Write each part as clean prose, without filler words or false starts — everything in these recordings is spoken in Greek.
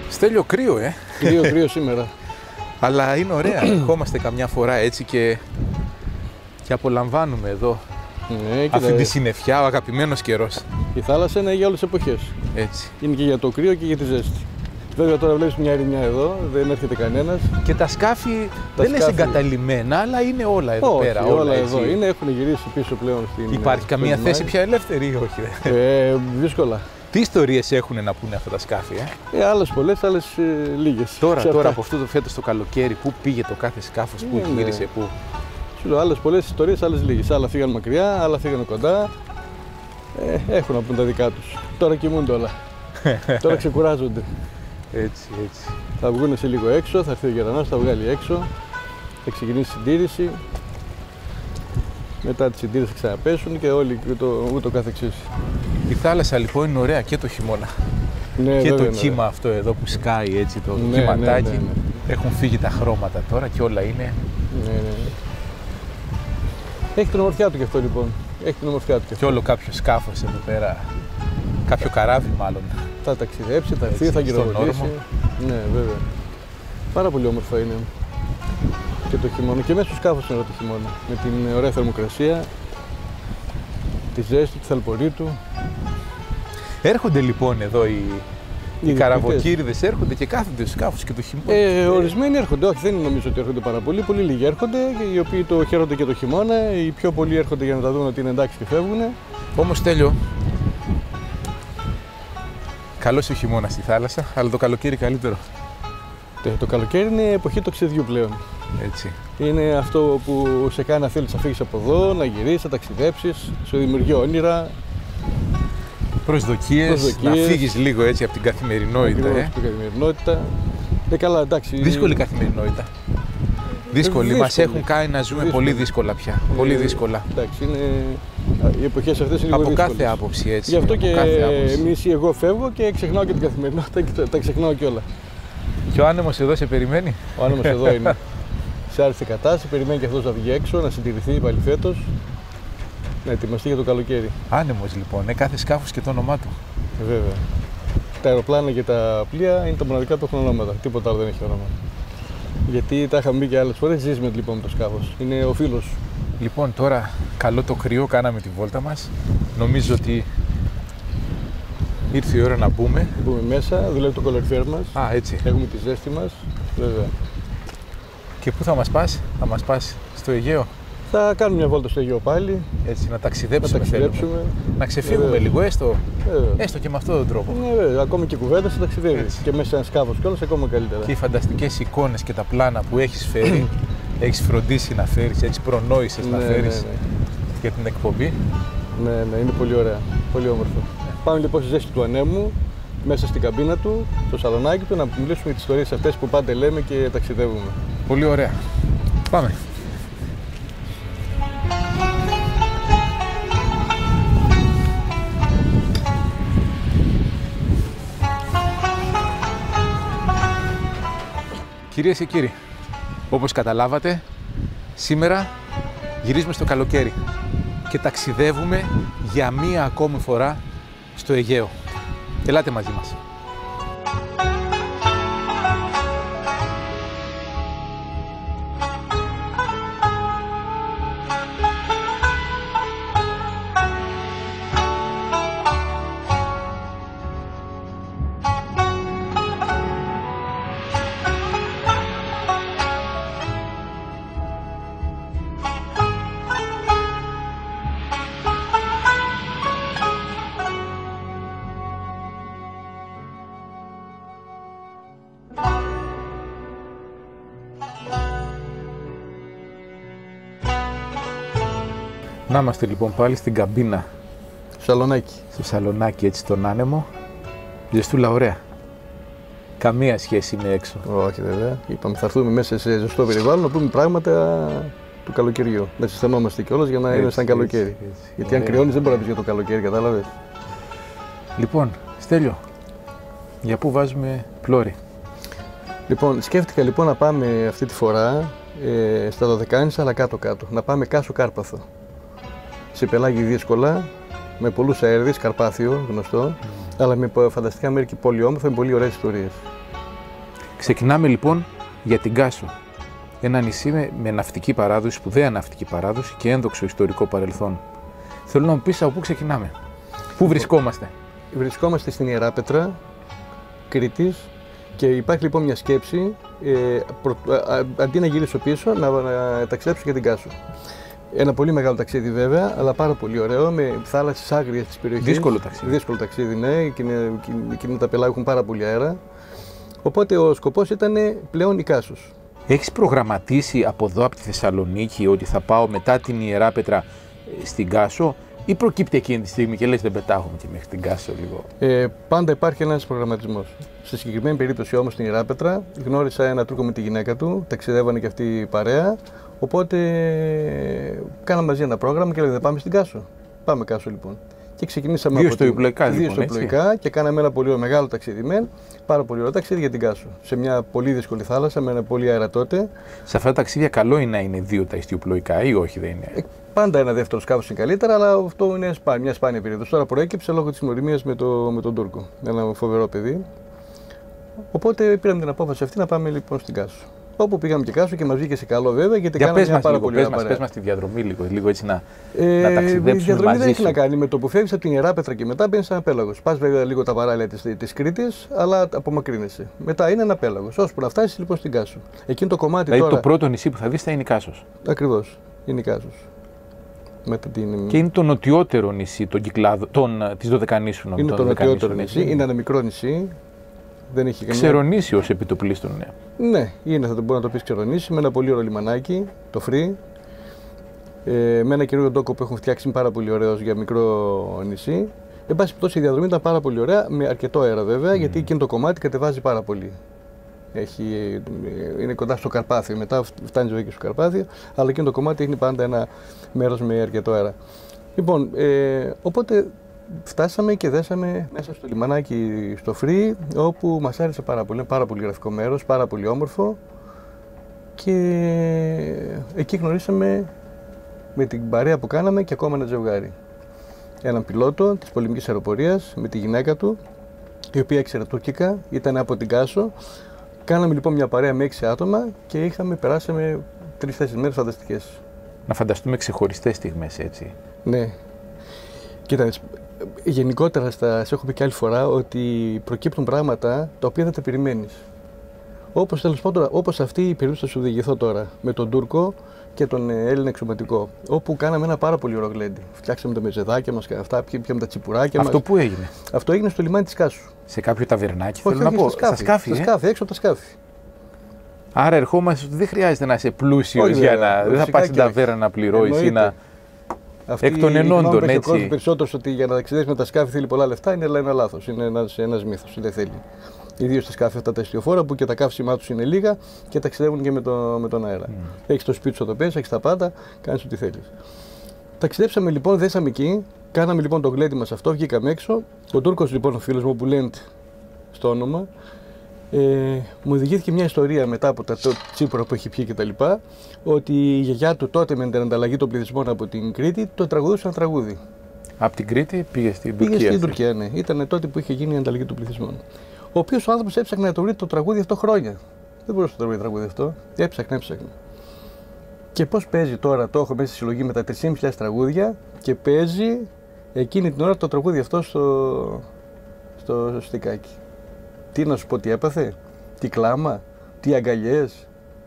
Στέλιο, κρύο, Κρύο σήμερα. Αλλά είναι ωραία. Ερχόμαστε καμιά φορά έτσι και απολαμβάνουμε εδώ. Ναι, αυτή τη συννεφιά, ο αγαπημένος καιρός. Η θάλασσα είναι για όλες τις εποχές. Έτσι. Είναι και για το κρύο και για τη ζέστη. Βέβαια τώρα βλέπεις μια ερημιά εδώ, δεν έρχεται κανένας. Και τα σκάφη δεν είναι εγκαταλειμμένα, αλλά είναι όλα εδώ πέρα. Όλα εδώ είναι, έχουν γυρίσει πίσω πλέον στην. Υπάρχει καμία θέση πια ελεύθερη ή όχι? Δύσκολα. Τι ιστορίες έχουν να πούνε αυτά τα σκάφη, Άλλες πολλές, άλλες λίγες. Τώρα από αυτό το φέτος το καλοκαίρι, πού πήγε το κάθε σκάφος, πού γύρισε, πού? Σου λέω άλλες πολλές ιστορίες, άλλες λίγες. Άλλα φύγαν μακριά, άλλα φύγαν κοντά. Έχουν να πούν τα δικά τους. Τώρα κοιμούνται όλα. Τώρα ξεκουράζονται. Έτσι. Θα βγουν σε λίγο έξω, θα έρθει ο Γερανός, θα βγάλει έξω. Θα ξεκινήσει η συντήρηση. Μετά τη συντήρηση θα ξαναπέσουν και όλοι ούτω καθεξής. Η θάλασσα λοιπόν είναι ωραία και το χειμώνα. Ναι, και βέβαια, το κύμα αυτό εδώ που σκάει έτσι, το κυματάκι. Ναι. Έχουν φύγει τα χρώματα τώρα και όλα είναι. Ναι. Έχει την ομορφιά του και αυτό λοιπόν. Έχει την ομορφιά του και όλο κάποιο σκάφος εδώ πέρα. Κάποιο καράβι μάλλον. Θα ταξιδέψει, θα έρθει, θα γυροβολήσει. Ναι, βέβαια. Πάρα πολύ όμορφα είναι. Και το χειμώνα. Και μέσα στο σκάφος είναι το χειμώνα. Με την ωραία θερμοκρασία, τη ζέστη, τη θαλπορή του. Έρχονται λοιπόν εδώ οι καραβοκύριδες, έρχονται και κάθονται στους σκάφους και το χειμώνα. Ορισμένοι έρχονται, όχι, δεν νομίζω ότι έρχονται πάρα πολλοί. Πολύ λίγοι έρχονται, οι οποίοι το χαίρονται και το χειμώνα. Οι πιο πολλοί έρχονται για να τα δουν ότι είναι εντάξει και φεύγουν. Όμως Στέλιο, καλός ο χειμώνας στη θάλασσα, αλλά το καλοκαίρι καλύτερο. Το καλοκαίρι είναι εποχή ταξιδιού πλέον. Έτσι. Είναι αυτό που σε κάνει να θέλεις να φύγεις από εδώ, να γυρίσεις, να ταξιδέψεις, σου δημιουργεί όνειρα. Προσδοκίες, να φύγεις λίγο έτσι από την καθημερινότητα. Από την καθημερινότητα. Καλά, εντάξει. Δύσκολη καθημερινότητα. Δύσκολη. Μας έχουν κάνει να ζούμε πολύ δύσκολα πια. Πολύ δύσκολα. Εντάξει, οι εποχές αυτές είναι από λίγο δύσκολες. Κάθε άποψη έτσι. Γι' αυτό και εμείς ή εγώ φεύγω και ξεχνάω και την καθημερινότητα και τα ξεχνάω κιόλα. Και ο άνεμος εδώ σε περιμένει. Ο άνεμος εδώ είναι. Σε άριστη κατάσταση, περιμένει και αυτός να βγει έξω, να συντηρηθεί πάλι φέτος. Να ετοιμαστεί για το καλοκαίρι. Άνεμος λοιπόν, κάθε σκάφος και το όνομά του. Βέβαια. Τα αεροπλάνα και τα πλοία είναι τα μοναδικά που έχουν ονόματα. Τίποτα άλλο δεν έχει όνομα. Γιατί τα είχαμε μπει και άλλες φορές, ζήσουμε λοιπόν με το σκάφος. Είναι ο φίλος σου. Λοιπόν, τώρα καλό το κρύο, κάναμε τη βόλτα μας. Νομίζω ήρθε η ώρα να μπούμε. Μπούμε μέσα, δουλεύει το κολορφιέρ μας. Έτσι. Έχουμε τη ζέστη μας. Βέβαια. Και πού θα μας πας? Θα μας πας στο Αιγαίο? Θα κάνουμε μια βόλτα στο Αιγαίο πάλι. Έτσι, να ταξιδέψουμε. Να ξεφύγουμε λίγο, έστω και με αυτόν τον τρόπο. Ναι, βέβαια. Ακόμη και κουβέντα θα ταξιδεύεις. Και μέσα σε ένα σκάφος κιόλας ακόμα καλύτερα. Και οι φανταστικές εικόνες και τα πλάνα που έχεις φέρει, έχεις φροντίσει να φέρεις, έτσι προνόησες να φέρεις για την εκπομπή. Ναι, είναι πολύ ωραία. Πολύ όμορφο. Πάμε λοιπόν στη ζέστη του ανέμου, μέσα στην καμπίνα του, στο σαλονάκι του, να μιλήσουμε για τις ιστορίες αυτές που πάντα λέμε και ταξιδεύουμε. Πολύ ωραία. Πάμε. Κυρίες και κύριοι, όπως καταλάβατε, σήμερα γυρίζουμε στο καλοκαίρι και ταξιδεύουμε για μία ακόμη φορά στο Αιγαίο. Ελάτε μαζί μας. Να είμαστε λοιπόν πάλι στην καμπίνα. Σαλονάκι. Στο σαλονάκι έτσι τον άνεμο. Ζεστούλα ωραία. Καμία σχέση με έξω. Όχι βέβαια. Είπαμε θα έρθουμε μέσα σε ζεστό περιβάλλον να πούμε πράγματα του καλοκαιριού. Να συστανόμαστε κιόλας για να είναι σαν καλοκαίρι. Γιατί αν κρυώνεις δεν μπορεί να πεις για το καλοκαίρι, κατάλαβες. Λοιπόν, Στέλιο, για πού βάζουμε πλώρη? Λοιπόν, σκέφτηκα λοιπόν να πάμε αυτή τη φορά στα Δωδεκάνησα, αλλά κάτω-κάτω. Να πάμε Κάσο Κάρπαθο. Σε πελάγι δύσκολα, με πολλούς αέριδες, Καρπάθιο γνωστό, αλλά με φανταστικά μέρη και πολύ όμορφα, με πολύ ωραίες ιστορίες. Ξεκινάμε λοιπόν για την Κάσο. Ένα νησί με ναυτική παράδοση, σπουδαία ναυτική παράδοση και ένδοξο ιστορικό παρελθόν. Θέλω να μου πεις από πού ξεκινάμε. Πού βρισκόμαστε. Βρισκόμαστε στην Ιεράπετρα, Κρήτης, και υπάρχει λοιπόν μια σκέψη, αντί να γυρίσω πίσω, να ταξιδέψω για την Κάσο. Ένα πολύ μεγάλο ταξίδι βέβαια, αλλά πάρα πολύ ωραίο, με θάλασσες άγριες της περιοχής. Δύσκολο ταξίδι. Δύσκολο ταξίδι, ναι, εκείνα τα πελάγια έχουν πάρα πολύ αέρα. Οπότε ο σκοπός ήταν πλέον η Κάσος. Έχεις προγραμματίσει από εδώ, από τη Θεσσαλονίκη, ότι θα πάω μετά την Ιεράπετρα στην Κάσο, ή προκύπτει εκείνη τη στιγμή και λες δεν πετάγουμε και μέχρι την Κάσο λίγο? Πάντα υπάρχει ένας προγραμματισμός. Στη συγκεκριμένη περίπτωση όμως στην Ιεράπετρα γνώρισα έναν Τούρκο με τη γυναίκα του, ταξιδεύανε και αυτή παρέα. Οπότε κάναμε μαζί ένα πρόγραμμα και λέγαμε πάμε στην Κάσο. Πάμε Κάσο λοιπόν. Και ξεκινήσαμε δύο στοϊπλοϊκά και κάναμε ένα πολύ μεγάλο ταξίδι. Πάρα πολύ ωραίο ταξίδι για την Κάσο. Σε μια πολύ δύσκολη θάλασσα με ένα πολύ αέρα τότε. Σε αυτά τα ταξίδια καλό είναι να είναι δύο τα ιστιοπλοϊκά ή όχι, δεν είναι? Πάντα ένα δεύτερο σκάφος είναι καλύτερα, αλλά αυτό είναι μια σπάνια περίοδος. Τώρα προέκυψε λόγω της γνωριμίας με τον Τούρκο. Ένα φοβερό παιδί. Οπότε πήραμε την απόφαση αυτή να πάμε λοιπόν στην Κάσο. Όπου πήγαμε και Κάσο και μας βγήκε σε καλό βέβαια, γιατί κάναμε μια πάρα πολύ ωραία παρέα. Πες μας τη διαδρομή λίγο έτσι να ταξιδέψουμε μαζί. Η διαδρομή δεν έχει να κάνει με το που φεύγεις από την Ιεράπετρα και μετά μπαίνεις σε ένα πέλαγος. Πας βέβαια λίγο τα παράλια της Κρήτης, αλλά απομακρύνεσαι. Μετά είναι ένα πέλαγος, ώσπου να φτάσεις λοιπόν στην Κάσο. Εκείνο το κομμάτι δηλαδή τώρα... το πρώτο νησί που θα δεις θα είναι η Κάσος. Ακριβώς, είναι η Κάσος. Και είναι το νοτιότερο νησί της Δωδεκανήσου. Είναι το νοτιότερο νησί, είναι ένα μικρό νησί. Δεν έχει καμία... Ξερονήσι ως επιτοπλίστων, ναι. Ναι, είναι, θα το μπορεί να το πεις ξερονήσι, με ένα πολύ ωραίο λιμανάκι, το Free. Με ένα καινούριο ντόκο που έχουν φτιάξει, είναι πάρα πολύ ωραίος για μικρό νησί. Εν πάση περιπτώσει η διαδρομή ήταν πάρα πολύ ωραία, με αρκετό αέρα βέβαια, γιατί εκείνο το κομμάτι κατεβάζει πάρα πολύ. Είναι κοντά στο Καρπάθιο, μετά φτάνει ζωή και στο Καρπάθιο, αλλά εκείνο το κομμάτι έχει πάντα ένα μέρος με αρκετό αέρα. Λοιπόν, οπότε φτάσαμε και δέσαμε μέσα στο λιμανάκι στο Free, όπου μας άρεσε πάρα πολύ. Είναι πάρα πολύ γραφικό μέρος, πάρα πολύ όμορφο, και εκεί γνωρίσαμε με την παρέα που κάναμε και ακόμα ένα ζευγάρι. Έναν πιλότο της πολεμικής αεροπορίας με τη γυναίκα του, η οποία ήξερε τουρκικά, ήταν από την Κάσο. Κάναμε λοιπόν μια παρέα με 6 άτομα και περάσαμε 3-4 μέρες φανταστικές. Να φανταστούμε ξεχωριστές στιγμές, έτσι. Ναι. Κοίτα, γενικότερα σε έχω πει και άλλη φορά ότι προκύπτουν πράγματα τα οποία δεν τα περιμένεις. Όπως τέλος πάντων, όπως αυτή η περίπτωση θα σου διηγηθώ τώρα με τον Τούρκο και τον Έλληνα εξωματικό, όπου κάναμε ένα πάρα πολύ ωραίο γλέντι. Φτιάξαμε τα μεζεδάκια μας και αυτά, πιάμε τα τσιπουράκια μας. Αυτό πού έγινε? Αυτό έγινε στο λιμάνι της Κάσου. Σε κάποιο ταβερνάκι, θέλω να πω. Στα σκάφη. Έξω από τα σκάφη. Άρα ερχόμαστε ότι δεν χρειάζεται να είσαι πλούσιος για να. Δεν θα πας στην ταβέρνα να πληρώσεις ή να. Εκ των ενόντων, έτσι. Ο περισσότερος ότι για να ταξιδέψει με τα σκάφη θέλει πολλά λεφτά είναι ένα λάθος. Είναι ένας μύθος. Δεν θέλει. Ιδίως στα σκάφη αυτά τα ιστιοφόρα που και τα καύσιμά τους είναι λίγα και ταξιδεύουν και με τον αέρα. Έχεις το σπίτι σου εδώ πέρα, έχεις τα πάντα, κάνεις ό,τι θέλεις. Ταξιδέψαμε λοιπόν, δέσαμε εκεί, κάναμε λοιπόν το γλέντι μας αυτό, βγήκαμε έξω. Ο Τούρκος λοιπόν, ο φίλος μου που λένε στο όνομα, μου διηγήθηκε μια ιστορία μετά από τα τσίπουρα που έχει πιει κτλ. Ότι η γιαγιά του τότε με την ανταλλαγή των πληθυσμών από την Κρήτη το τραγουδούσε ένα τραγούδι. Από την Κρήτη πήγε στην Τουρκία. Πήγε στην Τουρκία, ναι. Ήταν τότε που είχε γίνει η ανταλλαγή των πληθυσμών. Ο οποίος ο άνθρωπος έψαχνε να το βρει το τραγούδι αυτό χρόνια. Δεν μπορούσε να το βρει το τραγούδι αυτό. Έψαχνε. Και πώς παίζει τώρα, το έχω μέσα στη συλλογή με τα 3.500 τραγούδια και παίζει εκείνη την ώρα το τραγούδι αυτό στο στικάκι. Τι να σου πω, τι έπαθε, τι κλάμα, τι αγκαλιές.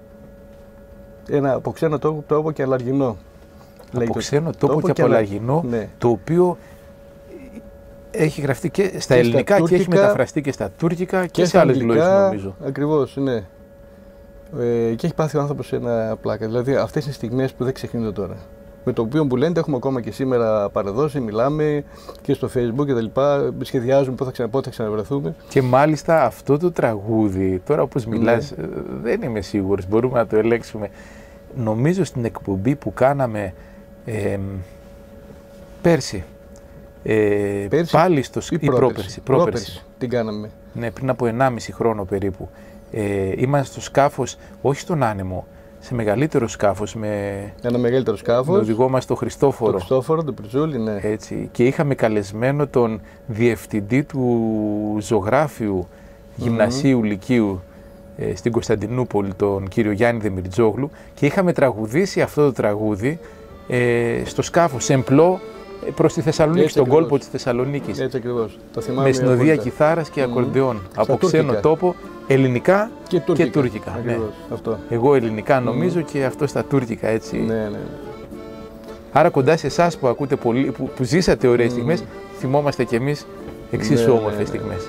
Από ξένο τόπο και αλαργινό. Από ξένο τόπο και από αλαργινό, ναι. Το οποίο έχει γραφτεί και στα ελληνικά τουρκικά, και έχει μεταφραστεί και στα τουρκικά και σε άλλες γλώσσες νομίζω. Ακριβώς, ναι. Και έχει πάθει ο άνθρωπος ένα πλάκα. Δηλαδή αυτές είναι στιγμές που δεν ξεχνιούνται τώρα. Με το οποίο που λένε έχουμε ακόμα και σήμερα παρεδώσει, μιλάμε και στο Facebook και τα λοιπά, σχεδιάζουμε πότε θα ξαναβρεθούμε. Και μάλιστα αυτό το τραγούδι, τώρα όπως μιλάς, δεν είμαι σίγουρος, μπορούμε να το ελέγξουμε. Νομίζω στην εκπομπή που κάναμε πέρσι, πάλι στο πρόπερση. Την κάναμε. Ναι, πριν από 1,5 χρόνο περίπου. Είμαστε στο σκάφος, όχι στον Άνεμο, σε μεγαλύτερο σκάφος. Ένα μεγαλύτερο σκάφος. Με οδηγό μας τον Χριστόφορο. Τον Χριστόφορο, τον Πριζούλη, ναι. Έτσι. Και είχαμε καλεσμένο τον διευθυντή του ζωγράφιου γυμνασίου Λυκείου στην Κωνσταντινούπολη, τον κύριο Γιάννη Δεμιρτζόγλου, και είχαμε τραγουδήσει αυτό το τραγούδι στο σκάφος Σεμπλό προς τη Θεσσαλονίκη, στον κόλπο της Θεσσαλονίκης. Έτσι ακριβώς. Το θυμάμαι. Με συνοδεία κιθάρας και ακορντεόν. Από ξένο τόπο, ελληνικά και τουρκικά. Ναι. Αυτό. Εγώ ελληνικά νομίζω και αυτό στα τουρκικά, έτσι. Ναι. Άρα κοντά σε εσάς που ακούτε πολύ, που ζήσατε ωραίες στιγμές, θυμόμαστε κι εμείς εξίσου όμορφες στιγμές.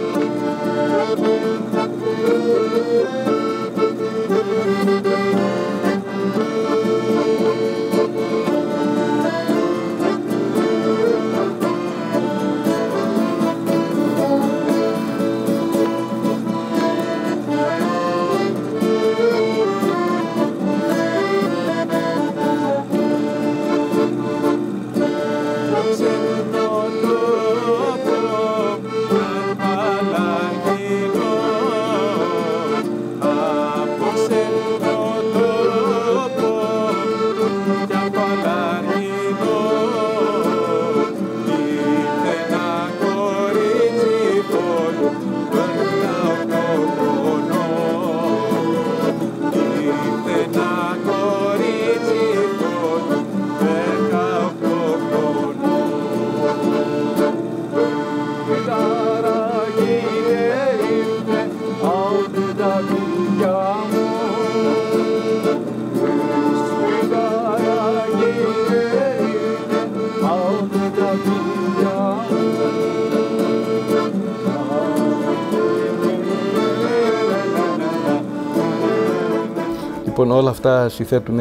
Λοιπόν, όλα αυτά συθέτουν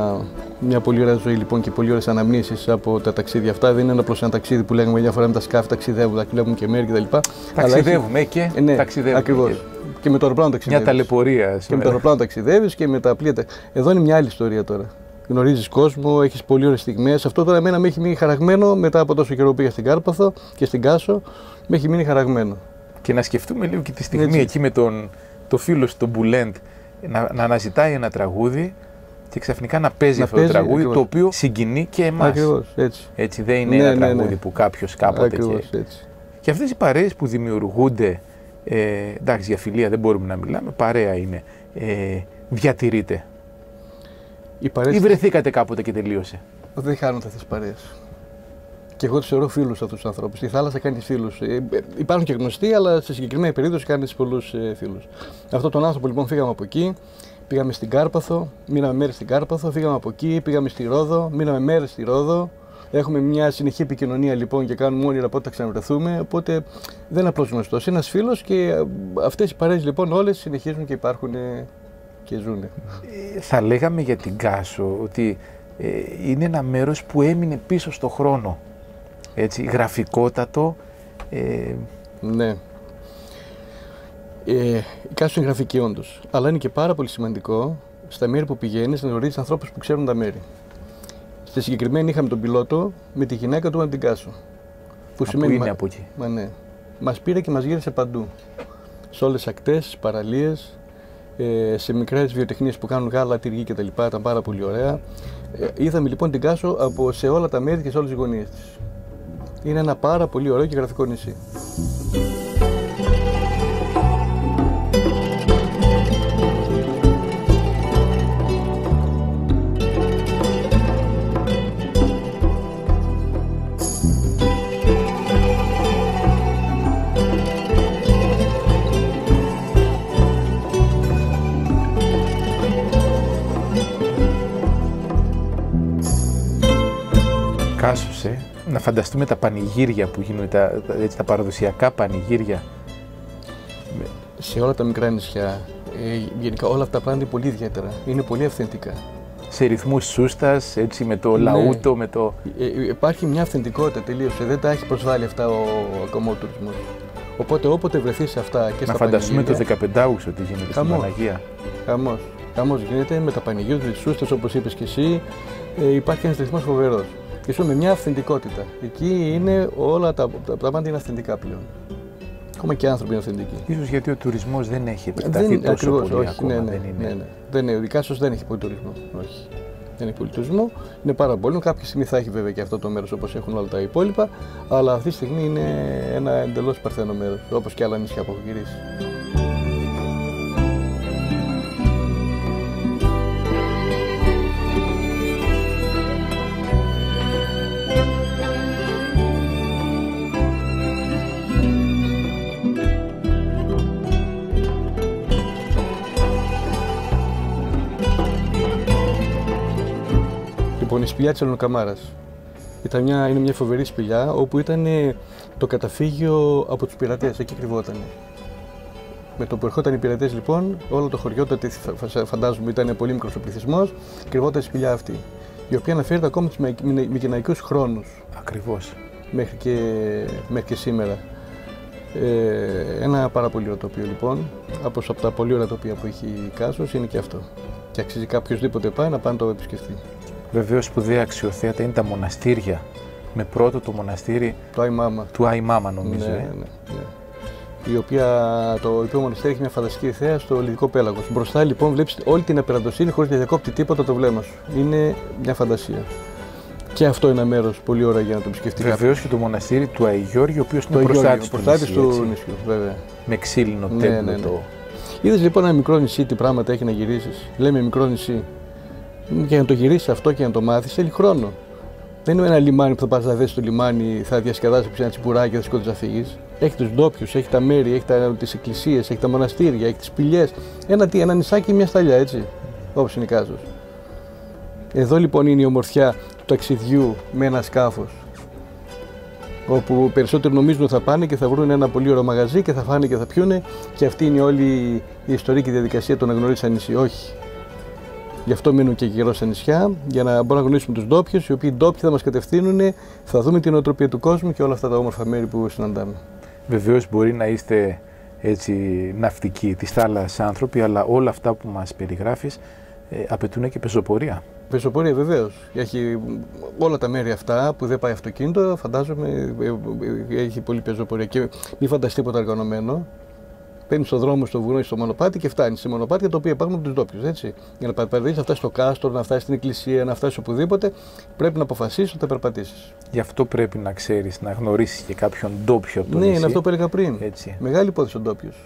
μια πολύ ωραία ζωή λοιπόν, και πολύ ωραίες αναμνήσεις από τα ταξίδια αυτά. Δεν είναι απλώς ένα ταξίδι που λέγαμε μια φορά με τα σκάφη, ταξιδεύουμε, βλέπουμε και μέρη κτλ. Ταξιδεύουμε και ταξιδεύουμε. Ακριβώς. Και με το αεροπλάνο ταξιδεύεις. Μια ταλαιπωρία. Και με το αεροπλάνο ταξιδεύεις και με τα πλοία. Εδώ είναι μια άλλη ιστορία τώρα. Γνωρίζεις κόσμο, έχεις πολύ ωραίες στιγμές. Αυτό τώρα εμένα με έχει μείνει χαραγμένο μετά από τόσο καιρό που πήγα στην Κάρπαθο και στην Κάσο. Με έχει μείνει χαραγμένο. Και να σκεφτούμε λίγο και τη στιγμή εκεί με το φίλο του, τον Μπουλέντ, να αναζητάει ένα τραγούδι και ξαφνικά να παίζει αυτό το τραγούδι, ακριβώς, το οποίο συγκινεί και εμάς. Ακριβώς, έτσι δεν είναι ένα τραγούδι που κάποιος κάποτε. Ακριβώς, έτσι. Και αυτές οι παρέες που δημιουργούνται, εντάξει, για φιλία δεν μπορούμε να μιλάμε, παρέα είναι, διατηρείται. Ή βρεθήκατε κάποτε και τελείωσε? Δεν χάνονται αυτές τις παρέες. Και εγώ τους θεωρώ φίλους αυτούς τους ανθρώπους. Στη θάλασσα κάνεις φίλους. Υπάρχουν και γνωστοί, αλλά σε συγκεκριμένη περίπτωση κάνεις πολλούς φίλους. Αυτόν τον άνθρωπο λοιπόν φύγαμε από εκεί, πήγαμε στην Κάρπαθο, μείναμε μέρες στην Κάρπαθο, φύγαμε από εκεί, πήγαμε στη Ρόδο, μείναμε μέρες στη Ρόδο. Έχουμε μια συνεχή επικοινωνία λοιπόν και κάνουμε όνειρα πότε θα ξαναβρεθούμε. Οπότε δεν είναι απλώς γνωστός. Είναι ένας φίλος και αυτές οι παρέες λοιπόν όλες συνεχίζουν και υπάρχουν και ζουν. Θα λέγαμε για την Κάσο ότι είναι ένα μέρος που έμεινε πίσω στο χρόνο. Έτσι, γραφικότατο. Ναι. Η Κάσο είναι γραφική όντως, αλλά είναι και πάρα πολύ σημαντικό στα μέρη που πηγαίνεις να γνωρίζεις ανθρώπους που ξέρουν τα μέρη. Στη συγκεκριμένη είχαμε τον πιλότο με τη γυναίκα του από την Κάσο. Που σημαίνει είναι από εκεί. Ναι. Μας πήρε και μας γύρισε παντού. Σε όλες τις ακτές, στις παραλίες, σε μικρές βιοτεχνίες που κάνουν γάλα, τυργή κτλ. Ήταν πάρα πολύ ωραία. Είδαμε λοιπόν την Κάσο σε όλα τα μέρη και σε όλες τις γωνίες της. Είναι ένα πάρα πολύ ωραίο και γραφικό νησί. Κάσωσε, να φανταστούμε τα πανηγύρια που γίνονται, τα παραδοσιακά πανηγύρια. Σε όλα τα μικρά νησιά, γενικά όλα αυτά τα πράγματα είναι πολύ ιδιαίτερα, είναι πολύ αυθεντικά. Σε ρυθμούς σούστας, έτσι με το λαούτο, με το... Υπάρχει μια αυθεντικότητα τελείως, δεν τα έχει προσβάλει αυτά ακόμα ο τουρισμός. Οπότε όποτε βρεθείς σε αυτά και στα πανηγύρια... Να φανταστούμε το 15 Αύγουστο τι γίνεται στην Παναγία. Χαμός γίνεται με τα πανηγύρια, τις σούστες όπως είπες και εσύ, υπάρχει ένας ρυθμός φοβερός. Και σου με μια αυθεντικότητα. Εκεί είναι όλα τα πράγματα είναι αυθεντικά πλέον. Ακόμα και οι άνθρωποι είναι αυθεντικοί. Ίσως γιατί ο τουρισμός δεν έχει επεκταθεί τόσο ακριβώς, πολύ όχι, ακόμα. Ο Κάσος δεν έχει πολύ τουρισμό. Όχι. Δεν έχει πολύ τουρισμό. Είναι πάρα πολύ. Κάποια στιγμή θα έχει βέβαια και αυτό το μέρος όπως έχουν όλα τα υπόλοιπα. Αλλά αυτή τη στιγμή είναι ένα εντελώς παρθένο μέρος. Όπως και άλλα νησιά που έχω γυρίσει. Λοιπόν, η σπηλιά της Ελληνοκαμάρας. Είναι μια φοβερή σπηλιά όπου ήταν το καταφύγιο από τους πειρατές, εκεί κρυβόταν. Με το που ερχόταν οι πειρατές λοιπόν, όλο το χωριό, τότε φαντάζομαι ήταν πολύ μικρός ο πληθυσμός, κρυβόταν η σπηλιά αυτή, η οποία αναφέρεται ακόμα τους μικεναϊκούς χρόνους. Ακριβώς. Μέχρι και σήμερα. Ένα πάρα πολύ ωραίο τοπίο λοιπόν, από τα πολύ ωραία τοπία που έχει η Κάσος είναι και αυτό. Και αξίζει οποιοδήποτε πάει να πάει να το επισκεφτεί. Βεβαίως σπουδαία αξιοθέατα είναι τα μοναστήρια. Με πρώτο το μοναστήρι του Άι Μάμα νομίζω. Ναι. Το οποίο μοναστήρι έχει μια φανταστική θέα στο Λιδικό Πέλαγος. Μπροστά λοιπόν βλέπεις όλη την απεραντοσύνη χωρίς να διακόπτει τίποτα το βλέμμα σου. Είναι μια φαντασία. Και αυτό είναι ένα μέρος πολύ ωραίο για να το επισκεφτεί. Βεβαίως και το μοναστήρι του Άι Γιώργη, ο οποίος είναι προστάτης του νησιού. Βέβαια. Με ξύλινο τέμπλο. Ναι. Είδες λοιπόν ένα μικρό νησί τι πράγματα έχει να γυρίσεις. Λέμε μικρό νησί. Και να το γυρίσεις αυτό και να το μάθεις θέλει χρόνο. Δεν είναι ένα λιμάνι που θα πας να δεις στο λιμάνι, θα διασκεδάσεις ένα τσιπουράκι και θα σκοτώσεις να φύγεις. Έχει τους ντόπιους, έχει τα μέρη, έχει τις εκκλησίες, έχει τα μοναστήρια, έχει τις σπηλιές. Ένα νησάκι, μια σταλιά, έτσι. Όπως είναι η Κάσος. Εδώ λοιπόν είναι η ομορφιά του ταξιδιού με ένα σκάφος. Όπου περισσότεροι νομίζουν ότι θα πάνε και θα βρουν ένα πολύ ωραίο μαγαζί και θα φάνε και θα πιούνε. Και αυτή είναι όλη η ιστορική διαδικασία του να γνωρίσει ένα νησί. Όχι. Γι' αυτό μείνουν και καιρό στα νησιά, για να μπορούμε να γνωρίσουμε τους ντόπιους, οι οποίοι ντόπιοι θα μας κατευθύνουν, θα δούμε την νοοτροπία του κόσμου και όλα αυτά τα όμορφα μέρη που συναντάμε. Βεβαίως μπορεί να είστε έτσι ναυτικοί της θάλασσας άνθρωποι, αλλά όλα αυτά που μας περιγράφεις απαιτούν και πεζοπορία. Πεζοπορία βεβαίως. Έχει όλα τα μέρη αυτά που δεν πάει αυτοκίνητο, φαντάζομαι έχει πολύ πεζοπορία. Και μην φανταστεί τίποτα οργανωμένο. Παίρνει στον δρόμο, στο βουνό ή στο μονοπάτι και φτάνει σε μονοπάτια τα οποία υπάρχουν από τους ντόπιους. Για να περπατήσεις, να φτάσεις στο κάστρο, να φτάσεις στην εκκλησία, να φτάσεις οπουδήποτε, πρέπει να αποφασίσεις ότι θα περπατήσεις. Γι' αυτό πρέπει να ξέρεις, να γνωρίσεις και κάποιον ντόπιο από το νησί. Ναι, είναι αυτό που έλεγα πριν. Έτσι. Μεγάλη υπόθεση ο ντόπιος.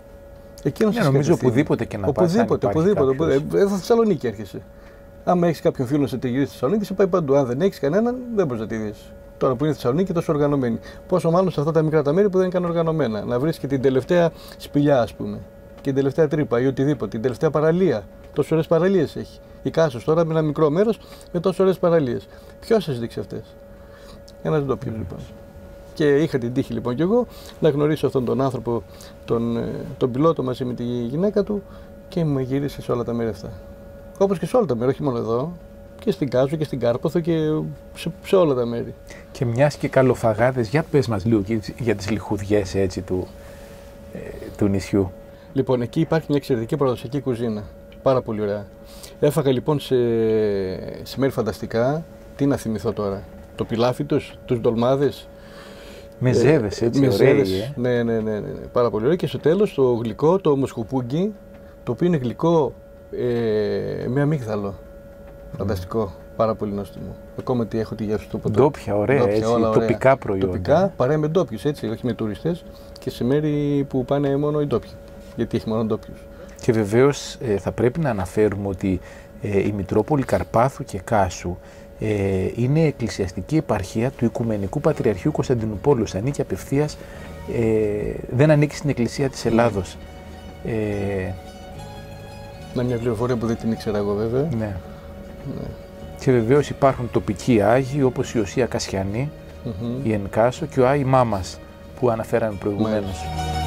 Νομίζω οπουδήποτε και να πας. Οπουδήποτε. Εδώ στη Θεσσαλονίκη έρχεσαι. Άμα έχεις κάποιον φίλο σε γυρίσει στη Θεσσαλονίκη, σε πάει παντού. Αν δεν έχεις κανέναν, δεν μπορείς να τη δεις. Τώρα που είναι στη Θεσσαλονίκη τόσο οργανωμένη. Πόσο μάλλον σε αυτά τα μικρά τα μέρη που δεν είναι καν οργανωμένα. Να βρεις και την τελευταία σπηλιά, ας πούμε. Και την τελευταία τρύπα ή οτιδήποτε. Την τελευταία παραλία. Τόσες ωραίες παραλίες έχει. Η Κάσος τώρα με ένα μικρό μέρος με τόσες ωραίες παραλίες. Ποιος σας δείξει αυτές? Ένας ντόπιος λοιπόν. Και είχα την τύχη λοιπόν κι εγώ να γνωρίσω αυτόν τον άνθρωπο, τον πιλότο μαζί με τη γυναίκα του και μου γύρισε σε όλα τα μέρη αυτά. Όπως και σε όλα τα μέρη, όχι μόνο εδώ. Και στην Κάσο και στην Κάρπαθο και σε όλα τα μέρη. Και μιας και καλοφαγάδες, για πες μας λίγο για τις λιχουδιές έτσι του νησιού. Λοιπόν, εκεί υπάρχει μια εξαιρετική παραδοσιακή κουζίνα. Πάρα πολύ ωραία. Έφαγα λοιπόν σε μέρη φανταστικά. Τι να θυμηθώ τώρα? Το πιλάφι τους ντολμάδες. Με ζέδες, έτσι, με ωραίοι, ζέδες. Ναι, πάρα πολύ ωραία. Και στο τέλος το γλυκό, το μοσχοπούγκι, το οποίο είναι γλυκό με αμύγδαλο. Φανταστικό, πάρα πολύ νόστιμο. Ακόμα ότι έχω τη γεύση του ποτέ. Ντόπια, ωραία, έτσι, τοπικά προϊόντα. Τοπικά, παρέα με ντόπιους, έτσι, όχι με τουριστές και σε μέρη που πάνε μόνο οι ντόπιοι. Γιατί έχει μόνο ντόπιους. Και βεβαίως θα πρέπει να αναφέρουμε ότι η Μητρόπολη Καρπάθου και Κάσου είναι εκκλησιαστική επαρχία του Οικουμενικού Πατριαρχείου Κωνσταντινουπόλεως. Ανήκει απευθείας, δεν ανήκει στην Εκκλησία της Ελλάδος. Είναι μια πληροφορία που δεν την ήξερα εγώ βέβαια. Ναι. Και βεβαίως υπάρχουν τοπικοί Άγιοι όπως η Οσία Κασιανή, η Εν Κάσο και ο Άι Μάμας που αναφέραμε προηγουμένως.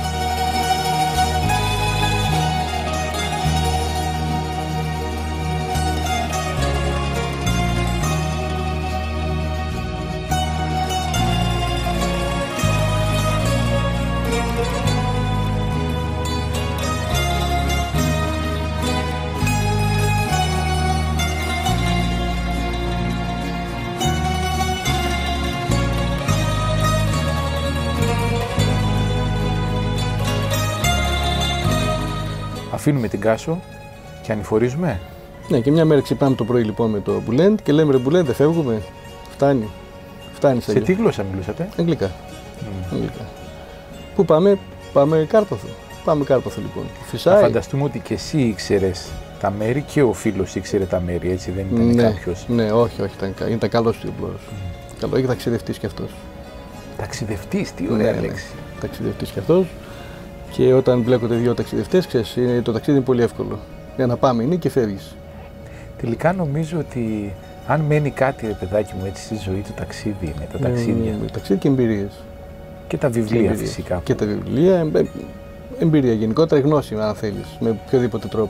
Αφήνουμε την Κάσο και ανηφορίζουμε. Ναι, και μια μέρα ξυπνάμε το πρωί λοιπόν με το Μπουλέντ και λέμε ρε Μπουλέντ, δεν φεύγουμε. Φτάνει. Σε τι γλώσσα μιλούσατε? Αγγλικά. Αγγλικά. Πού πάμε? Πάμε Κάρπαθο. Πάμε Κάρπαθο λοιπόν. Φυσάει. Να φανταστούμε ότι και εσύ ήξερες τα μέρη και ο φίλος ήξερε τα μέρη, έτσι δεν ήταν κάποιος? Ναι, όχι, ήταν καλός τύπος. Καλό, είχε ταξιδευτής κι αυτός. Ταξιδευτής, τι ωραία λέξη. Ταξιδευτής κι αυτός. Και όταν μπλέκονται δύο ταξιδευτές, ξέρεις, το ταξίδι είναι πολύ εύκολο. Για να πάμε είναι και φεύγεις. Τελικά νομίζω ότι Αν μένει κάτι, ρε παιδάκι μου, έτσι στη ζωή, το ταξίδι είναι, τα ταξίδια. Ταξίδι και εμπειρίες. Και τα βιβλία φυσικά. Και τα βιβλία, εμπειρία γενικότερα, γνώση αν θέλεις, με οποιοδήποτε τρόπο.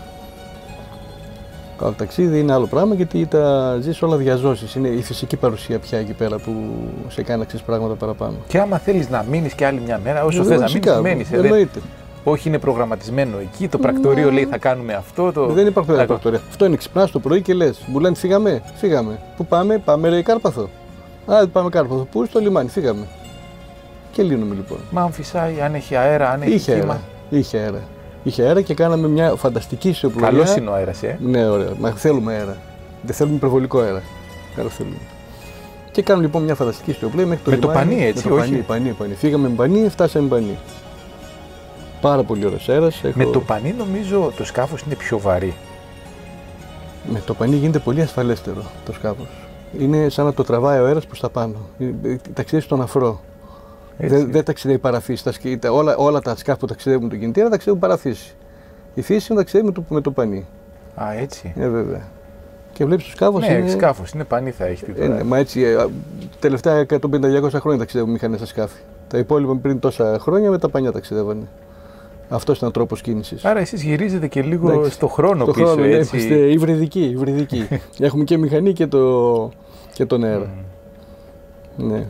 Το ταξίδι είναι άλλο πράγμα γιατί τα ζεις όλα διαζώσεις. Είναι η φυσική παρουσία πια εκεί πέρα που σε κάνει να ξέρεις πράγματα παραπάνω. Και άμα θέλεις να μείνεις και άλλη μια μέρα, όσο θες να μείνεις, μένεις. Εννοείται. Όχι, είναι προγραμματισμένο εκεί. Το πρακτορείο λέει θα κάνουμε αυτό. Δεν υπάρχει πρακτορείο. Αυτό είναι, ξυπνάς το πρωί και λες, μου λένε φύγαμε. Πού πάμε, πάμε ρε Κάρπαθο. Α, πάμε Κάρπαθο. Πού, στο λιμάνι, φύγαμε. Και λύνουμε λοιπόν. Μα αν φυσάει, αν έχει αέρα, αν έχει κύμα. Είχε αέρα και κάναμε μια φανταστική σιωπλογιά. Καλός είναι ο αέρας, Ναι, ωραία. Μα θέλουμε αέρα. Δεν θέλουμε υπερβολικό αέρα. Καλό θέλουμε. Και κάνουμε λοιπόν μια φανταστική σιωπλογιά μέχρι το με λιμάνι. Το πανί, έτσι, με το όχι. Πανί. Φύγαμε με πανί, φτάσαμε με πανί. Πάρα πολύ ωραίος αέρας. Με το πανί νομίζω το σκάφος είναι πιο βαρύ. Με το πανί γίνεται πολύ ασφαλέστερο το σκάφος. Είναι σαν να το τραβάει ο αέρας προς τα πάνω. Ταξιδεύει στον αφρό. Δεν ταξιδεύει παραφύση. Όλα τα σκάφη που ταξιδεύουν τον κινητήρα ταξιδεύουν παραφύση. Η φύση ταξιδεύει με το πανί. Α, έτσι. Βέβαια. Και βλέπεις το σκάφος. Ναι, είναι σκάφος, είναι πανί θα έχει. Ναι, μα έτσι, τελευταία 150-200 χρόνια ταξιδεύουν μηχανές στα σκάφη. Τα υπόλοιπα πριν τόσα χρόνια με τα πανιά ταξιδεύανε. Αυτός ήταν ο τρόπος κίνησης. Άρα εσείς γυρίζετε και λίγο στο χρόνο πίσω, χρόνο, έτσι. Είμαστε υβριδικοί. Έχουμε και μηχανή και τον αέρα. Ναι.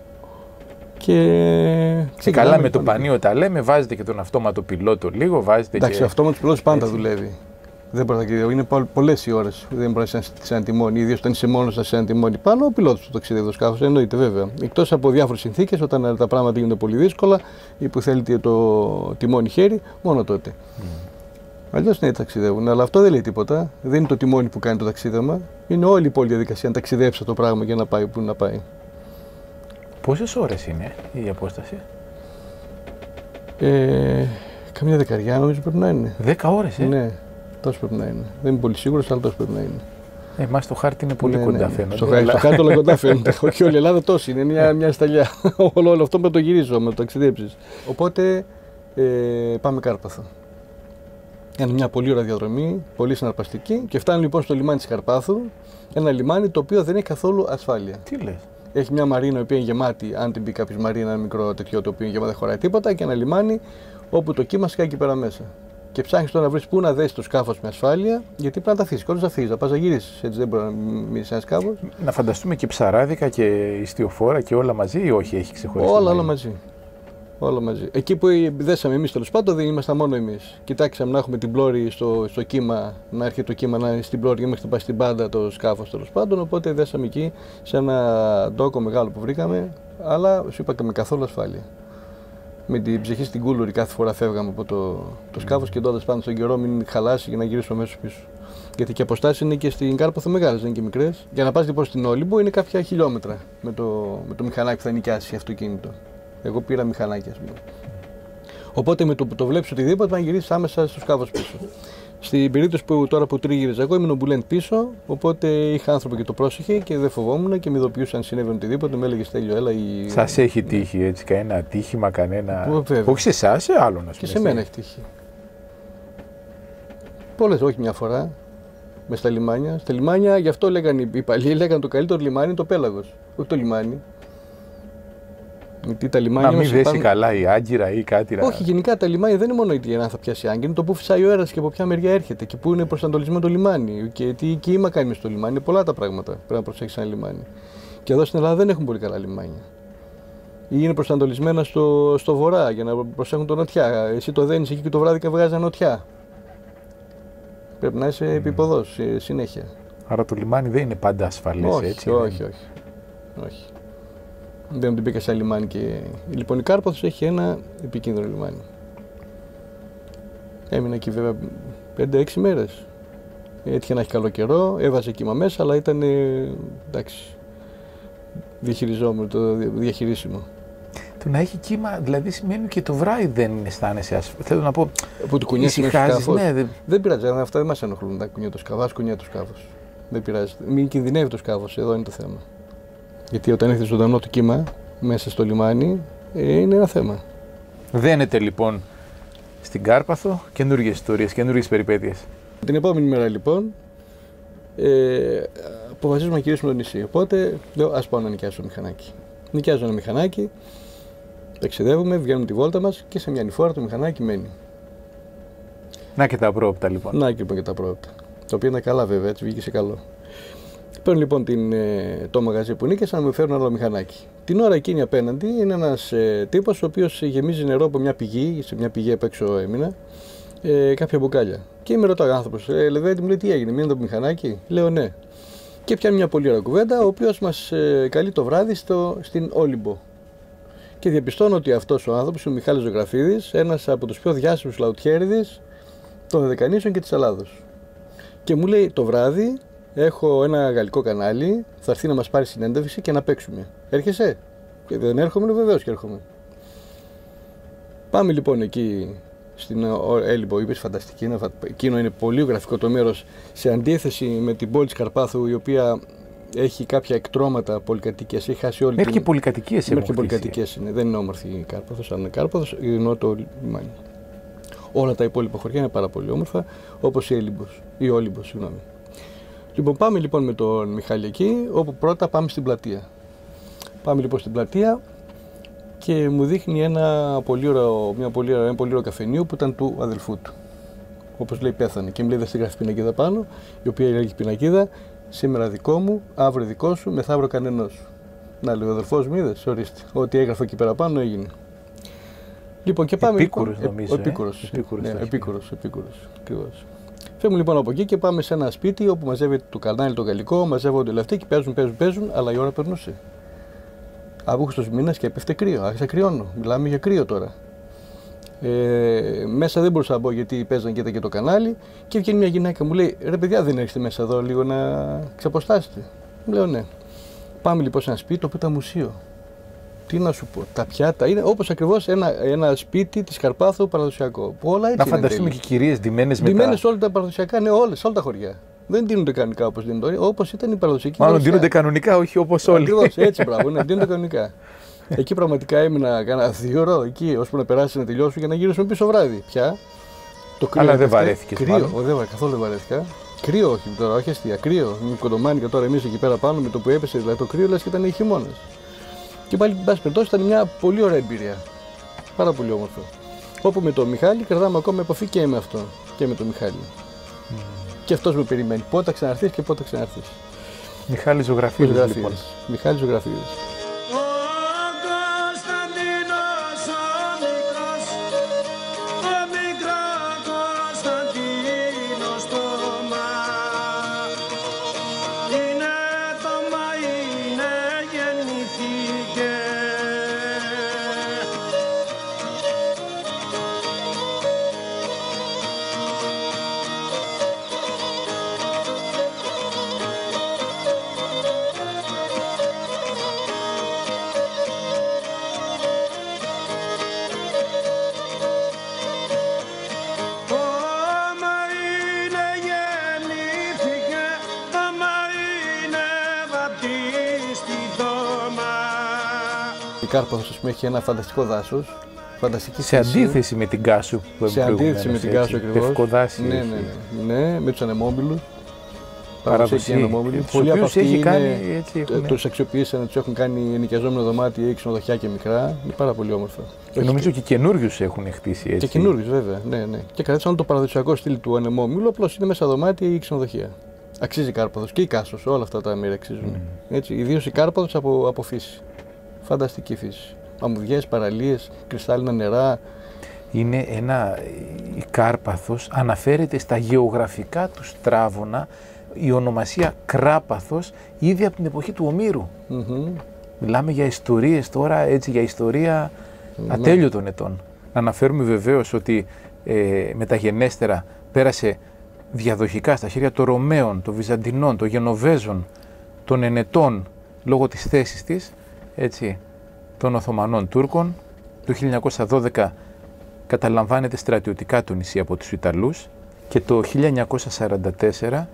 Και καλά με το πανί όταν λέμε, βάζετε και τον αυτόματο πιλότο λίγο, βάζετε. Εντάξει, ο αυτόματος πιλότος πάντα δουλεύει. Δεν μπορεί να είναι πολλές οι ώρες. Δεν μπορεί να είσαι σε ένα τιμόνι, ιδίως όταν είσαι μόνος σε ένα τιμόνι πάνω, ο πιλότος του ταξιδεύει το σκάφος. Εννοείται βέβαια. Εκτός από διάφορες συνθήκες, όταν τα πράγματα γίνονται πολύ δύσκολα ή που θέλετε το τιμόνι χέρι, μόνο τότε. Αλλιώς ναι, ταξιδεύουν. Αλλά αυτό δεν λέει τίποτα. Δεν είναι το τιμόνι που κάνει το ταξίδεμα. Είναι όλη η πόλη διαδικασία να ταξιδέψει το πράγμα για να πάει που να πάει. Πόσες ώρες είναι η απόσταση? Καμιά δεκαριά νομίζω πρέπει να είναι. 10 ώρες, Ναι, τόσο πρέπει να είναι. Δεν είμαι πολύ σίγουρος, αλλά τόσο πρέπει να είναι. Εμάς στο χάρτη είναι πολύ κοντά φαίνεται. Στο χάρτη όλα κοντά φαίνεται. Όχι όλη η Ελλάδα τόσο είναι, μια σταλιά. Όλο αυτό με το γυρίζω, με το ταξιδέψεις. Οπότε πάμε Κάρπαθο. Είναι μια πολύ ωραία διαδρομή, πολύ συναρπαστική και φτάνει λοιπόν στο λιμάνι της Καρπάθου. Ένα λιμάνι το οποίο δεν έχει καθόλου ασφάλεια. Τι λες? Έχει μια μαρίνα η οποία είναι γεμάτη, αν την πει κάποιος μαρίνα, ένα μικρό τέτοιο το οποίο είναι γεμάτη, δεν χωράει τίποτα, και ένα λιμάνι όπου το κύμα σκάει εκεί πέρα μέσα. Και ψάχνεις τώρα να βρεις πού να δέσεις το σκάφος με ασφάλεια, γιατί πρέπει να τα αφήσεις. Κόλλος να φύγεις, να πας να γυρίσεις. Έτσι δεν μπορεί να μείνεις σε ένα σκάφος. Να φανταστούμε και ψαράδικα και ιστιοφόρα και όλα μαζί, ή όχι, έχει ξεχωριστεί? Όλα μαζί. Όλα μαζί. Εκεί που δέσαμε εμείς τέλος πάντων δεν ήμασταν μόνο εμείς. Κοιτάξαμε να έχουμε την πλώρη στο κύμα, να έρχεται το κύμα να είναι στην πλώρη και μέχρι να πάει στην πάντα το σκάφος τέλος πάντων. Οπότε δέσαμε εκεί σε ένα ντόκο μεγάλο που βρήκαμε, αλλά σου είπα και με καθόλου ασφάλεια. Με την ψυχή στην κούλουρη κάθε φορά φεύγαμε από το σκάφος και κοιτώντας πάνω στον καιρό, μην χαλάσει και να γυρίσουμε αμέσως πίσω. Γιατί και αποστάσεις είναι και στην Κάρπαθο μεγάλες, δεν είναι και μικρές. Για να πας λοιπόν στην Όλυμπο είναι κάποια χιλιόμετρα με το μηχανάκι που θα νοικιάσει αυτοκίνητο. Εγώ πήρα μηχανάκι, ας πούμε. Οπότε με το που το βλέπεις οτιδήποτε, να γυρίσεις άμεσα στο σκάφος πίσω. Στην περίπτωση που τώρα που τρίγυριζα εγώ, ήμουν ο Μπουλέντ πίσω, οπότε είχα άνθρωπο και το πρόσεχε και δεν φοβόμουν και με ειδοποιούσε αν συνέβαινε οτιδήποτε. Με έλεγε Στέλιο, έλα. Σας έχει τύχει έτσι, κανένα ατύχημα, κανένα? Όχι σε εσάς, σε άλλον, ας πούμε. Και σε μένα έχει τύχει. Πολλές, όχι μια φορά. Μες στα λιμάνια. Στα λιμάνια, γι' αυτό λέγανε οι παλιοί, λέγανε το καλύτερο λιμάνι το Πέλαγος. Όχι το λιμάνι. Γιατί τα λιμάνια. Να μην δέσει καλά η Άγκυρα ή κάτι. Όχι, γενικά τα λιμάνια δεν είναι μόνο για να θα πιάσει άγκυρα, είναι το που φυσάει ο αέρας και από ποια μεριά έρχεται και πού είναι προσανατολισμένο το λιμάνι και τι κύμα κάνει στο λιμάνι. Είναι πολλά τα πράγματα πρέπει να προσέξει ένα λιμάνι. Και εδώ στην Ελλάδα δεν έχουν πολύ καλά λιμάνια. Ή είναι προσανατολισμένα στο βορρά για να προσέχουν το νοτιά. Εσύ το δένεις εκεί και το βράδυ βγάζει νοτιά. Πρέπει να είσαι επιποδός συνέχεια. Άρα το λιμάνι δεν είναι πάντα ασφαλές, έτσι? Όχι. Δεν την πήγα σε ένα λιμάνι και. Λοιπόν, η Κάρπαθος έχει ένα επικίνδυνο λιμάνι. Έμεινα εκεί βέβαια 5-6 μέρες. Έτυχε να έχει καλό καιρό, έβαζε κύμα μέσα, αλλά ήταν. Εντάξει. Διαχειριζόμενο, το διαχειρίσιμο. Το να έχει κύμα, δηλαδή σημαίνει και το βράδυ δεν αισθάνεσαι ασφαλής. Θέλω να πω. Που του κουνιέσαι το σκάφος. Ναι, δεν πειράζει, αυτά δεν μας ενοχλούν. Τα κουνιέται το σκάφος, κουνιέται το σκάφος. Δεν πειράζει. Μην κινδυνεύει το σκάφος, εδώ είναι το θέμα. Γιατί όταν έχετε ζωντανό το κύμα μέσα στο λιμάνι, είναι ένα θέμα. Δένετε λοιπόν στην Κάρπαθο καινούργιες ιστορίες, καινούργιες περιπέτειες. Την επόμενη μέρα λοιπόν, αποφασίζουμε να γυρίσουμε το νησί. Οπότε λέω: ας πάω να νοικιάσω το μηχανάκι. Νοικιάζω ένα μηχανάκι, ταξιδεύουμε, βγαίνουμε τη βόλτα μας και σε μια νηφόρα το μηχανάκι μένει. Να και τα απρόοπτα λοιπόν. Να και λοιπόν και τα απρόοπτα. Το οποίο είναι καλά βέβαια, έτσι βγήκε σε καλό. Παίρνω λοιπόν το μαγαζί που νίκησα να μου φέρουν άλλο μηχανάκι. Την ώρα εκείνη απέναντι είναι ένας τύπος ο οποίος γεμίζει νερό από μια πηγή, σε μια πηγή απ' έξω έμεινα, κάποια μπουκάλια. Και με ρωτάει ο άνθρωπος: Λεβέντη, μου λέει, τι έγινε, μείνει το μηχανάκι? Λέω ναι. Και πιάνει μια πολύ ωραία κουβέντα, ο οποίος μας καλεί το βράδυ στην Όλυμπο. Και διαπιστώνω ότι αυτός ο άνθρωπος, ο Μιχάλης Ζωγραφίδης, ένας από τους πιο διάσημους λαουτιέριδες των Δωδεκανήσων και της Ελλάδος. Και μου λέει: το βράδυ έχω ένα γαλλικό κανάλι, θα έρθει να μας πάρει συνέντευξη και να παίξουμε. Έρχεσαι? Και δεν έρχομαι? Βεβαίως και έρχομαι. Πάμε λοιπόν εκεί στην Όλυμπο, είπες φανταστική, εκείνο είναι πολύ γραφικό το μέρος, σε αντίθεση με την πόλη της Καρπάθου, η οποία έχει κάποια εκτρώματα πολυκατοικίες, έχει χάσει όλη μέχρι και πολυκατοικίες μέχρι και πολυκατοικίες είναι, δεν είναι όμορφη η Κάρπαθος, αλλά είναι Κάρπαθος, ενώ το λιμάνι. Όλα τα υπόλοιπα χωριά είναι πάρα πολύ όμορφα, όπως η Όλυμπος, συγγνώμη. Λοιπόν, πάμε λοιπόν με τον Μιχάλη εκεί, όπου πρώτα πάμε στην πλατεία. Πάμε λοιπόν στην πλατεία και μου δείχνει ένα πολύ ωραίο καφενείο που ήταν του αδελφού του. Όπως λέει, πέθανε. Και μου λέει: δεν στη γράφει πινακίδα πάνω, η οποία λέγει πινακίδα: σήμερα δικό μου, αύριο δικό σου, μεθαύριο κανενός σου. Να, λέει ο αδελφός μου, είδες, ορίστε. Ό,τι έγραφε εκεί πέρα πάνω έγινε. Λοιπόν, και πάμε. Επίκουρος, νομίζω. Επίκουρος, ακριβώς. Φεύγουμε λοιπόν από εκεί και πάμε σε ένα σπίτι όπου μαζεύεται το κανάλι το γαλλικό, μαζεύονται όλοι αυτοί και παίζουν, αλλά η ώρα περνούσε. Αύγουστος μήνας και έπεφτε κρύο. Άρχισα κρυώνω. Μιλάμε για κρύο τώρα. Μέσα δεν μπορούσα να μπω γιατί παίζαν και το κανάλι και βγαίνει μια γυναίκα μου λέει: ρε παιδιά, δεν έρχεστε μέσα εδώ λίγο να ξαποστάσετε? Μου λέω ναι. Πάμε λοιπόν σε ένα σπίτι το οποίο ήταν μουσείο. Τι να σου πω, τα πιάτα είναι όπως ακριβώς ένα σπίτι της Καρπάθου παραδοσιακό. Που όλα έτσι να φανταστούμε και κυρίες ντυμένες μετά. Ντυμένες όλα τα παραδοσιακά, ναι, όλα τα χωριά. Δεν ντύνονται κανονικά όπως δίνονται τώρα, όπως ήταν η παραδοσιακή. Μάλλον ντύνονται κανονικά, όχι όπως όλοι. Ακριβώς, έτσι μπράβο, ναι, ντύνονται κανονικά. Εκεί πραγματικά έμεινα κάνα 2 ώρες εκεί, ώσπου να περάσει να τελειώσω και να γυρίσουμε πίσω βράδυ. Πια. Το κρύο. Αλλά δεν βαρέθηκες? Κρύο, καθόλου δεν βαρέθηκα. Κρύο, όχι τώρα, όχι αστεία. Κρύο. Με κοντομάνικα τώρα εμείς εκεί πέρα πάνω με το που έπεσε, δηλαδή το κρύο λες και ήταν χειμώνας. Και πάλι, εν πάση περιπτώσει, ήταν μια πολύ ωραία εμπειρία. Πάρα πολύ όμορφο. Όπου με τον Μιχάλη κρατάμε ακόμα επαφή και με αυτό. Και με τον Μιχάλη. Και αυτός με περιμένει. Πότε θα ξαναρθείς και πότε θα ξαναρθείς. Μιχάλης Ζωγραφίδης, λοιπόν. Μιχάλης Ζωγραφίδης. Η Κάρπαθος, ας πούμε, έχει ένα φανταστικό δάσος. Σε αντίθεση με την Κάσου που σε αντίθεση με την Κάσου ακριβώς. Τευκοδάση. Ναι, με τους ανεμόμυλους. Παραδοσιακοί. Πολλοί από αυτοί τους αξιοποιήσαν, τους έχουν κάνει ενοικιαζόμενο δωμάτια ή ξενοδοχεία και μικρά. Είναι πάρα πολύ όμορφα. Και νομίζω και καινούριους έχουν χτίσει έτσι. Και καινούριους, βέβαια. Ναι. Και κρατήσαν το παραδοσιακό στυλ του ανεμόμυλου, απλώς είναι μέσα δωμάτια ή ξενοδοχεία. Αξίζει η Κάρπαθος και η Κάσος, όλα αυτά τα μέρη αξίζουν. Ιδίως η Κάρπαθος από φύση. Φανταστική φύση. Αμμουδιές, παραλίες, κρυστάλλινα νερά. Είναι η Κάρπαθος αναφέρεται στα γεωγραφικά του στράβωνα η ονομασία Κράπαθος ήδη από την εποχή του Ομήρου. Μιλάμε για ιστορίες τώρα, έτσι, για ιστορία ατέλειωτων ετών. Να αναφέρουμε βεβαίως ότι μεταγενέστερα πέρασε διαδοχικά στα χέρια των Ρωμαίων, των Βυζαντινών, των Γενοβέζων, των Ενετών, λόγω της θέσης της, έτσι, των Οθωμανών Τούρκων. Το 1912 καταλαμβάνεται στρατιωτικά το νησί από τους Ιταλούς και το 1944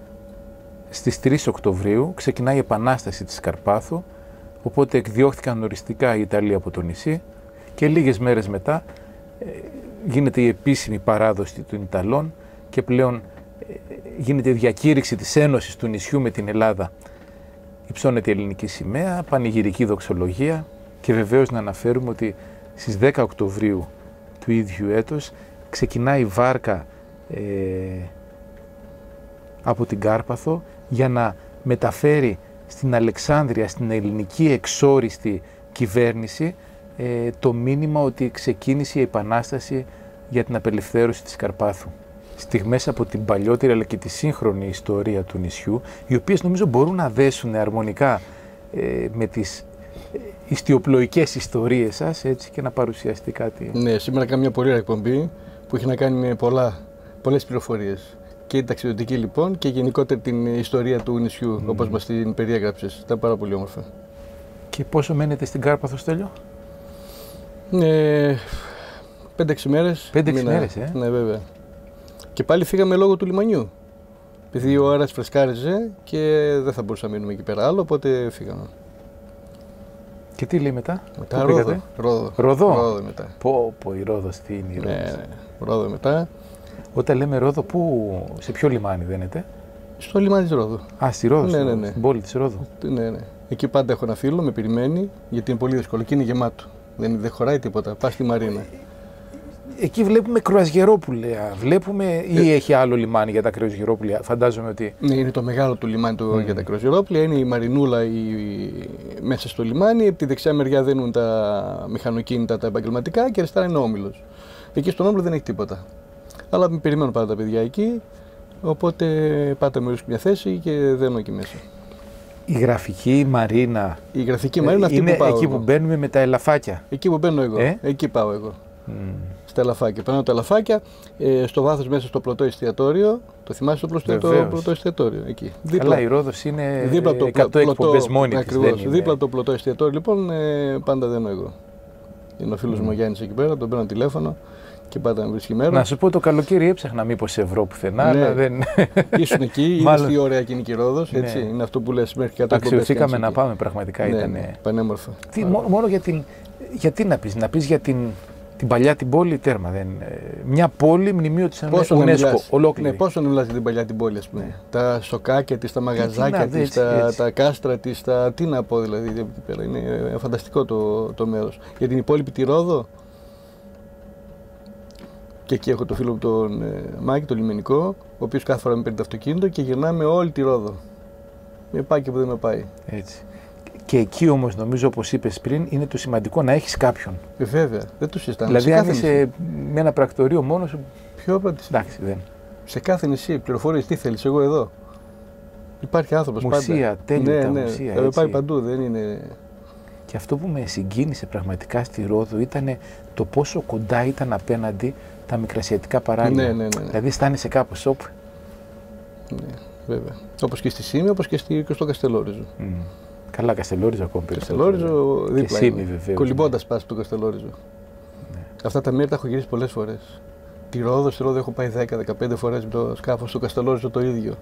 στις 3 Οκτωβρίου ξεκινάει η Επανάσταση της Καρπάθου, οπότε εκδιώχθηκαν οριστικά οι Ιταλοί από το νησί και λίγες μέρες μετά γίνεται η επίσημη παράδοση των Ιταλών και πλέον γίνεται η διακήρυξη της ένωσης του νησιού με την Ελλάδα. Υψώνεται η ελληνική σημαία, πανηγυρική δοξολογία και βεβαίως να αναφέρουμε ότι στις 10 Οκτωβρίου του ίδιου έτους ξεκινάει η βάρκα από την Κάρπαθο για να μεταφέρει στην Αλεξάνδρεια, στην ελληνική εξόριστη κυβέρνηση, το μήνυμα ότι ξεκίνησε η Επανάσταση για την απελευθέρωση της Καρπάθου. Στιγμές από την παλιότερη αλλά και τη σύγχρονη ιστορία του νησιού, οι οποίες νομίζω μπορούν να δέσουν αρμονικά με τις ιστιοπλοϊκές ιστορίες σας, έτσι, και να παρουσιαστεί κάτι. Ναι, σήμερα κάνουμε μια πολύ ωραία εκπομπή που έχει να κάνει με πολλές πληροφορίες. Και η ταξιδιωτική λοιπόν και γενικότερα την ιστορία του νησιού, όπως μας την περιέγραψες. Ήταν πάρα πολύ όμορφα. Και πόσο μένετε στην Κάρπαθο, Στέλιο? 5-6 μέρες. 5-6 μέρες, Ναι, βέβαια. Και πάλι φύγαμε λόγω του λιμανιού. Επειδή ο αέρας φρεσκάριζε και δεν θα μπορούσαμε να μείνουμε εκεί πέρα άλλο, οπότε φύγαμε. Και τι λέει μετά? Μετά Ρόδο. Ρόδο μετά. Πω, η Ρόδος, τι είναι η Ρόδος? Ναι, Ρόδο μετά. Όταν λέμε Ρόδο, σε ποιο λιμάνι δένετε? Στο λιμάνι της Ρόδου. Α, στη Ρόδο, Ναι. Στην πόλη της Ρόδου. Ναι. Εκεί πάντα έχω ένα φίλο, με περιμένει, γιατί είναι πολύ δύσκολο και είναι γεμάτο. Δεν χωράει τίποτα. Πας στη Μαρίνα. Εκεί βλέπουμε κρουαζιερόπουλα. Ή έχει άλλο λιμάνι για τα κρουαζιερόπουλα? Φαντάζομαι ότι. Ναι, είναι το μεγάλο του λιμάνι για τα κρουαζιερόπουλα. Είναι η Μαρινούλα μέσα στο λιμάνι. Από τη δεξιά μεριά δένουν τα μηχανοκίνητα, τα επαγγελματικά και αριστερά είναι ο Όμιλος. Εκεί στον Όμιλο δεν έχει τίποτα. Αλλά με περιμένουν πάντα τα παιδιά εκεί. Οπότε πάντα με βρίσκουν μια θέση και δένω εκεί μέσα. Η γραφική Μαρίνα. Η γραφική Μαρίνα αυτή είναι που πάω. Εκεί που μπαίνουμε με τα ελαφάκια. Εκεί που μπαίνω εγώ. Εκεί πάω εγώ. Στα ελαφάκια. Περνάω τα ελαφάκια, στο βάθος μέσα στο πλωτό εστιατόριο. Το θυμάσαι το πλωτό εστιατόριο? Εκεί. Καλά, η Ρόδος είναι δίπλα από το 100 εκπομπές μόνη της. Ακριβώς. Δίπλα από το πλωτό εστιατόριο λοιπόν πάντα δένω εγώ. Είναι ο φίλος μου ο Γιάννης εκεί πέρα, τον παίρνω τηλέφωνο και πάντα με βρίσκει μέρα. Να σου πω, το καλοκαίρι έψαχνα μήπως ευρώ πουθενά, αλλά δεν. Ήσουν εκεί, είδες τι ωραία και είναι η Ρόδος, έτσι. Ναι. Είναι αυτό που λες μέχρι 100 εκπομπές. Αξιωθήκαμε να πάμε, πραγματικά ήταν. Πανέμορφα. Μόνο γιατί να πεις για την παλιά την πόλη, τέρμα. Μια πόλη μνημείο της UNESCO, ολόκληρη. Ναι, πόσο να μιλάς για την παλιά την πόλη, ας πούμε. Ναι. Τα σοκάκια της, τα μαγαζάκια της, τα κάστρα της, τι να πω δηλαδή. Είναι φανταστικό το μέρος. Για την υπόλοιπη τη Ρόδο. Και εκεί έχω το φίλο μου τον Μάκη, τον λιμενικό, ο οποίος κάθε φορά με παίρνει το αυτοκίνητο και γυρνάμε όλη τη Ρόδο. Με πάει και που δεν με πάει. Έτσι. Και εκεί όμως, νομίζω, όπως είπες πριν, είναι το σημαντικό να έχεις κάποιον. Βέβαια, δεν το συζητάμε. Δηλαδή, αν είσαι με ένα πρακτορείο μόνος σου. Ποιο πρακτορείο? Εντάξει, δεν. Σε κάθε νησί, πληροφορίες, τι θέλεις, εγώ εδώ. Υπάρχει άνθρωπος πάντα. Μουσεία, τέλεια μουσεία. Θα πάει παντού, δεν είναι. Και αυτό που με συγκίνησε πραγματικά στη Ρόδο ήταν το πόσο κοντά ήταν απέναντι τα μικρασιατικά παράλια. Ναι. Δηλαδή, αισθάνεσαι κάπως όπ. Ναι, βέβαια. Όπως και στη Σύμη, όπως και στο Καστελόριζο. Καλά, Καστελόριζο ακόμη περισσότερο. Καστελόριζο δίπλα. Σύμη, βεβαίως. Κολυμπώντας πας του Καστελόριζο. Ναι. Αυτά τα μέρη τα έχω γυρίσει πολλές φορές. Στη Ρόδο έχω πάει 10-15 φορές με το σκάφος, στο Καστελόριζο το ίδιο.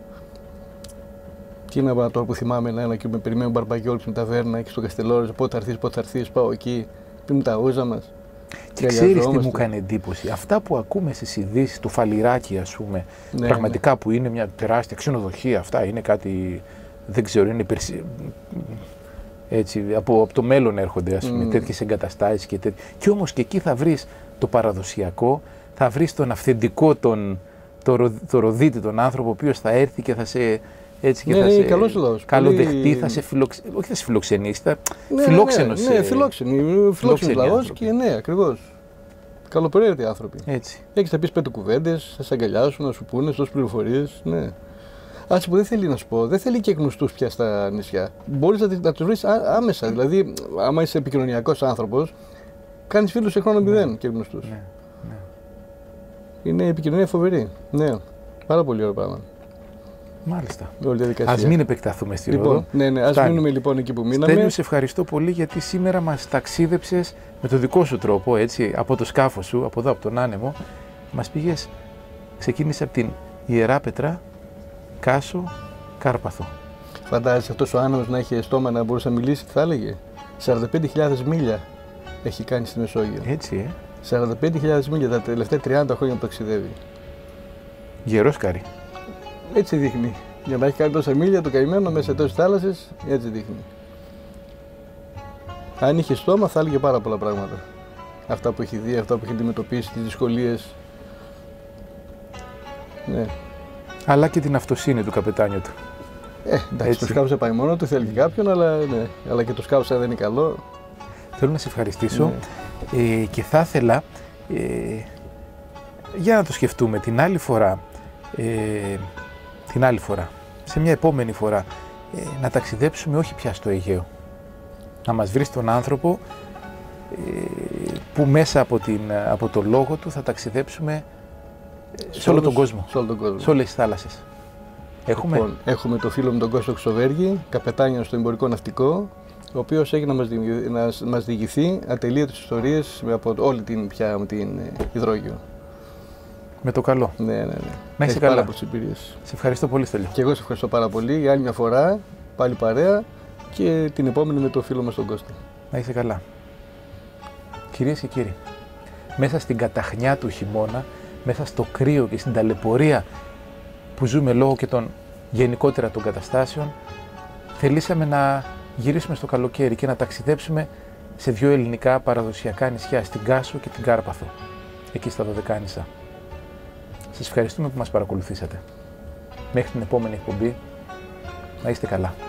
Και είναι τώρα που θυμάμαι ένα και με περιμένουν μπαρμπαγιόλ στην ταβέρνα και στο Καστελόριζο. Πότε θα έρθεις, πάω εκεί. Πίνουμε τα ούζα μας. Και ξέρεις τι μου κάνει εντύπωση? Αυτά που ακούμε στις ειδήσεις του Φαλιράκη, ας πούμε, πραγματικά που είναι μια τεράστια ξενοδοχεία, αυτά είναι κάτι, δεν ξέρω, είναι έτσι, από το μέλλον έρχονται, ας πούμε, τέτοιες εγκαταστάσεις και τέτοια. Και όμως και εκεί θα βρεις το παραδοσιακό, θα βρεις τον αυθεντικό, το ροδίτη, τον άνθρωπο, ο οποίος θα έρθει και θα σε... Έτσι και θα σε καλοδεχτεί, θα σε όχι θα σε φιλοξενήσει, θα φιλόξενος. Ναι, φιλόξενος λαός και ναι, ακριβώς. Καλοπεριέργητοι άνθρωποι. Έτσι. Έχεις να πεις 5 κουβέντες, θα σε αγκαλιάσουν, να σου πούνε, δώσουν πληροφορίες. Ναι. Άσε που δεν θέλει να σου πω, δεν θέλει και γνωστούς πια στα νησιά. Μπορείς να τους βρεις άμεσα. Δηλαδή, άμα είσαι επικοινωνιακός άνθρωπος, κάνεις φίλους σε χρόνο 0 και γνωστούς. Ναι. Είναι επικοινωνία φοβερή. Ναι, πάρα πολύ ωραίο πράγμα. Μάλιστα. Ας μην επεκταθούμε στη Ρόδο. Ναι, ας μείνουμε λοιπόν εκεί που μείναμε. Στέλιο, σε ευχαριστώ πολύ γιατί σήμερα μας ταξίδεψες με το δικό σου τρόπο, έτσι, από το σκάφος σου, από εδώ, από τον άνεμο. Μας πήγες, ξεκίνησε από την Ιεράπετρα, Κάσο, Κάρπαθο. Φαντάζεσαι αυτός ο άνεμος να έχει στόμα να μπορούσε να μιλήσει, τι θα έλεγε? 45.000 μίλια έχει κάνει στη Μεσόγειο. Έτσι, 45.000 μίλια τα τελευταία 30 χρόνια που ταξιδεύει. Γερός Κάρι. Έτσι δείχνει. Για να έχει κάνει τόσα μίλια το καημένο μέσα σε τόσες θάλασσες, έτσι δείχνει. Αν είχε στόμα θα έλεγε πάρα πολλά πράγματα. Αυτά που έχει δει, αυτά που έχει αντιμετωπίσει, τις δυσκολίες. Ναι. Αλλά και την αυτοσύνη του καπετάνιου του. Εντάξει, το σκάφος πάει μόνο του, θέλει και κάποιον, αλλά, ναι. Αλλά και το σκάφος δεν είναι καλό. Θέλω να σε ευχαριστήσω και θα ήθελα, για να το σκεφτούμε την άλλη φορά, σε μια επόμενη φορά, να ταξιδέψουμε όχι πια στο Αιγαίο. Να μας βρει τον άνθρωπο που μέσα από το λόγο του θα ταξιδέψουμε σε όλο τον κόσμο, σε όλες τις θάλασσες. Έχουμε το φίλο μου τον Κώστο Ξοβέργη, καπετάνιο στο εμπορικό ναυτικό, ο οποίος έχει να μας διηγηθεί ατελείωτες ιστορίες από όλη την υδρόγειο. Με το καλό. Ναι. Να είσαι καλά. Σε ευχαριστώ πολύ, Στέλιο. Και εγώ σε ευχαριστώ πάρα πολύ για άλλη μια φορά, πάλι παρέα και την επόμενη με το φίλο μας τον Κώστα. Να είσαι καλά. Κυρίες και κύριοι, μέσα στην καταχνιά του χειμώνα, μέσα στο κρύο και στην ταλαιπωρία που ζούμε λόγω και γενικότερα των καταστάσεων, θελήσαμε να γυρίσουμε στο καλοκαίρι και να ταξιδέψουμε σε δύο ελληνικά παραδοσιακά νησιά, στην Κάσο και την Κάρπαθο, εκεί στα Δωδεκάνησα. Σας ευχαριστούμε που μας παρακολουθήσατε. Μέχρι την επόμενη εκπομπή, να είστε καλά.